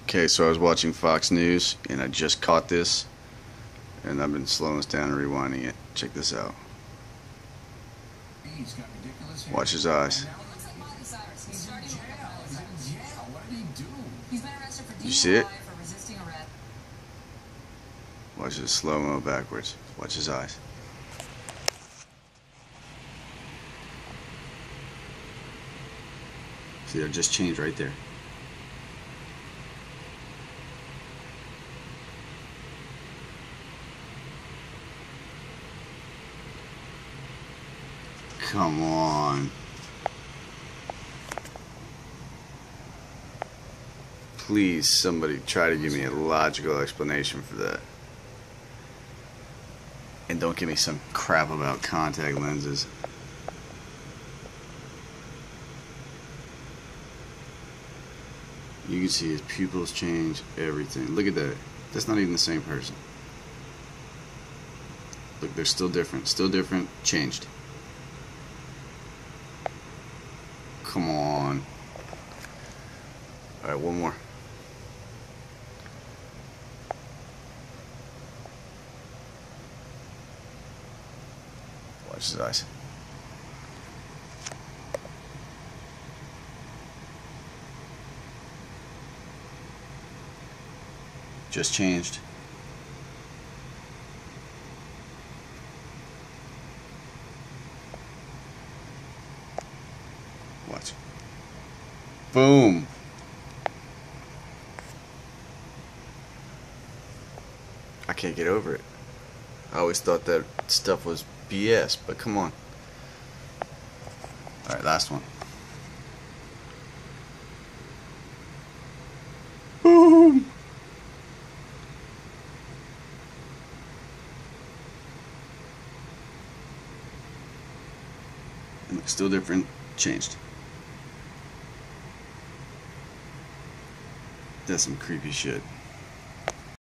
Okay, so I was watching Fox News and I just caught this, and I've been slowing this down and rewinding it. Check this out. He's got ridiculous hair. Watch his eyes. Looks like Miley Cyrus. He's He's in starting to look like jail. Miley He's in Cyrus. jail. What did he do? He's been arrested for You see it? DUI for resisting arrest. Watch this slow-mo backwards. Watch his eyes. See, they're just changed right there. Come on. Please, somebody try to give me a logical explanation for that. And don't give me some crap about contact lenses. You can see his pupils change, everything. Look at that. That's not even the same person. Look, they're still different, changed. Come on. Alright, one more. Watch his eyes. Just changed. Watch. Boom. I can't get over it. I always thought that stuff was BS, but come on. Alright, last one. Boom. Still different, changed. That's some creepy shit.